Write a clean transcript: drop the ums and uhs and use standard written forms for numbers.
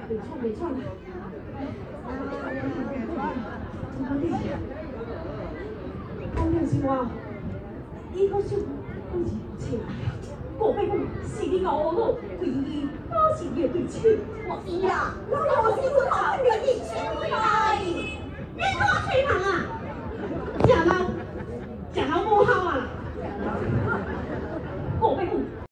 没错了。讲良心话，伊个手好似起来啊！我被讲是你熬咯，唯一打是乐队车，我知啊，我是我打乐队车来。